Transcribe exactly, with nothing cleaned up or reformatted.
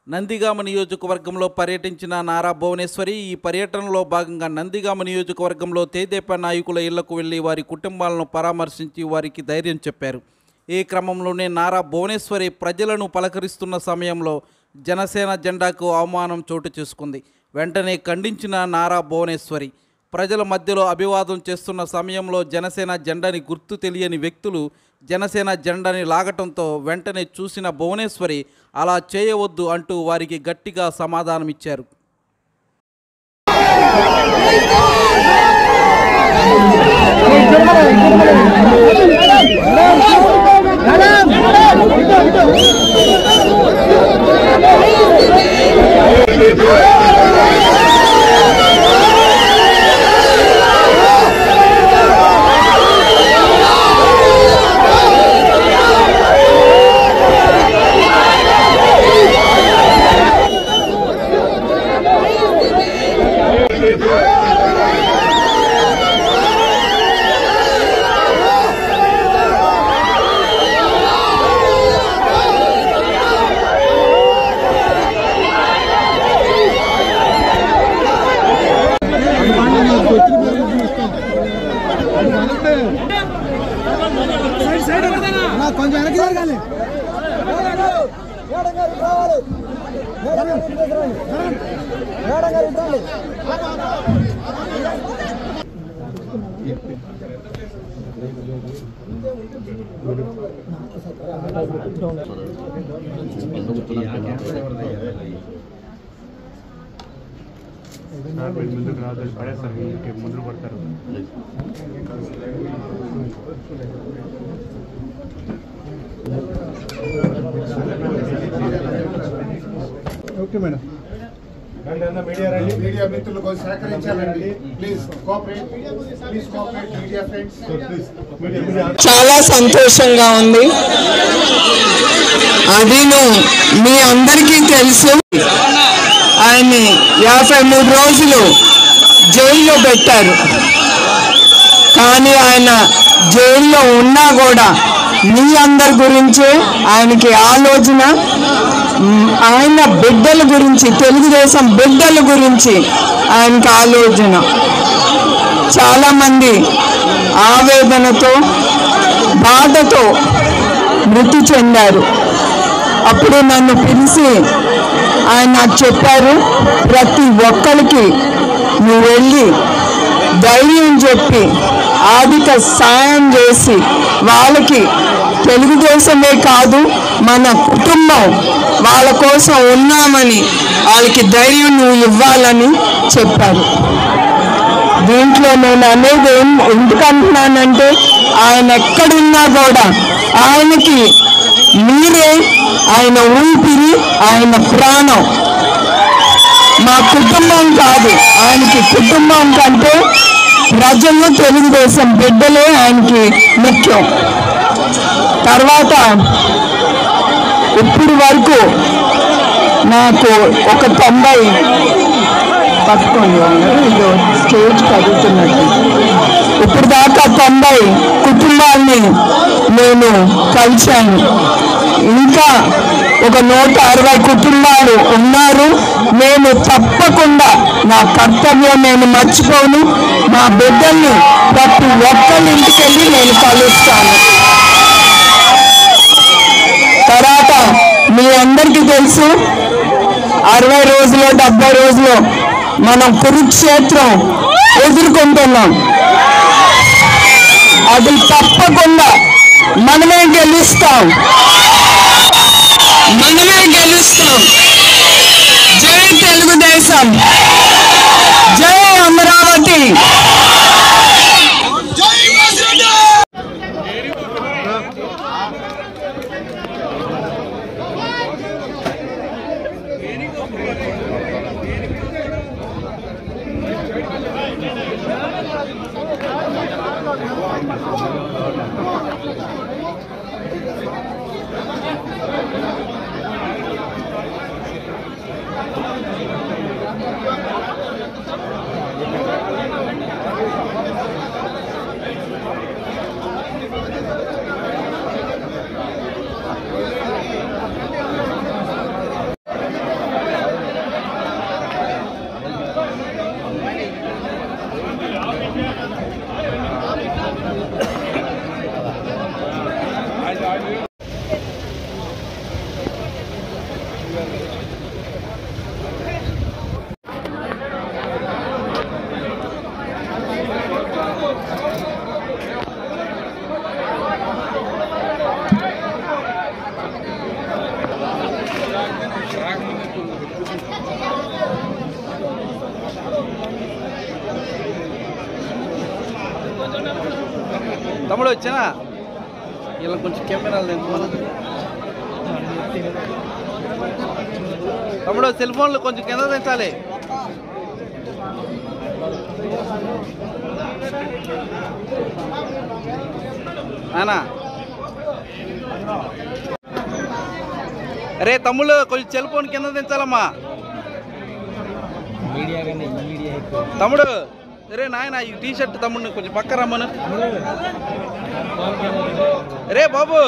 నందిగామ నియోజకవర్గంలో పర్యటించిన నారా భువనేశ్వరి ఈ పర్యటనలో భాగంగా నందిగామ నియోజకవర్గంలో తెదేపా నాయకుల ఇళ్లకు వెళ్లి వారి కుటుంబాలను పరామర్శించి వారికి ధైర్యం చెప్పారు. ఈ క్రమంలోనే నారా భువనేశ్వరి ప్రజలను పలకరిస్తున్న సమయంలో జనసేన జెండాకు అవమానం చోటు చేసుకుంది. వెంటనే ఖండించిన నారా భువనేశ్వరి ప్రజల మధ్యలో అభివాదం చేస్తున్న సమయంలో జనసేన జెండాని గుర్తు తెలియని వ్యక్తులు జనసేన జెండాని లాగటంతో వెంటనే చూసిన భువనేశ్వరి అలా చేయవద్దు అంటూ వారికి గట్టిగా సమాధానమిచ్చారు. కొంచెం వెనక్కి జరగాలి. ముందుకు రాదు పడేస్తారు, ముందుకు పడతారు. Okay madam. మీడియా మిత్రులు కొంచెం సహకరించాలండి. Please cooperate, please cooperate media friends. చాలా సంతోషంగా ఉంది. అదిను మీ అందరికీ తెలుసు, ఆయన్ని యాభై మూడు రోజులు జైల్లో పెట్టారు. కానీ ఆయన జైల్లో ఉన్నా కూడా మీ అందరి గురించే ఆయనకి ఆలోచన, ఆయన బిడ్డల గురించి, తెలుగుదేశం బిడ్డల గురించి ఆయనకి ఆలోచన. చాలామంది ఆవేదనతో బాధతో మృతి చెందారు. అప్పుడు నన్ను పిలిచి ఆయన నాకు చెప్పారు, ప్రతి ఒక్కరికి నువ్వు వెళ్ళి ధైర్యం చెప్పి ఆర్థిక సాయం చేసి వాళ్ళకి తెలుగుదేశమే కాదు మన కుటుంబం వాళ్ళ కోసం ఉన్నామని వాళ్ళకి ధైర్యం నువ్వు ఇవ్వాలని చెప్పారు. దీంట్లో నేను అనేది ఎందుకంటున్నానంటే ఆయన ఎక్కడున్నా కూడా ఆయనకి మీరే ఆయన ఊపిరి, ఆయన ప్రాణం. మా కుటుంబం కాదు, ఆయనకి కుటుంబం కంటే ప్రజలు, తెలుగుదేశం బిడ్డలే ఆయనకి ముఖ్యం. తర్వాత ఇప్పుడు వరకు నాకు ఒక తొంభై పట్టుకోండి ఇది స్టేజ్ కదులుతున్నట్టు, ఇప్పుడు దాకా తొంభై కుటుంబాన్ని నేను కలిశాను. ఇంకా ఒక నూట అరవై కుటుంబాలు ఉన్నారు. నేను తప్పకుండా నా కర్తవ్యం నేను మర్చిపోను. మా బిడ్డల్ని ప్రతి ఒక్కరి ఇంటికి వెళ్ళి నేను కలుస్తాను. తర్వాత మీ అందరికీ తెలుసు, అరవై రోజులు డెబ్బై రోజులు మనం కురుక్షేత్రం ఎదుర్కొంటున్నాం. అది తప్పకుండా మనమే గెలుస్తాం, మనమే గెలుస్తాం. జై తెలుగుదేశం, జై అమరావతి. తమ్ముడు వచ్చినా ఇలా కొంచెం కెమెరాలు తెంచుకోవాలి. తమ్ముడు సెల్ ఫోన్లు కొంచెం కింద తెంచాలి. అనా అరే తమ్ముళ్ళు కొంచెం సెల్ ఫోన్ కింద తెంచాలమ్మా. తమ్ముడు రే నాయన ఈ టీ షర్ట్ తమ్ముడిని కొంచెం పక్క రమ్మను. రే బాబు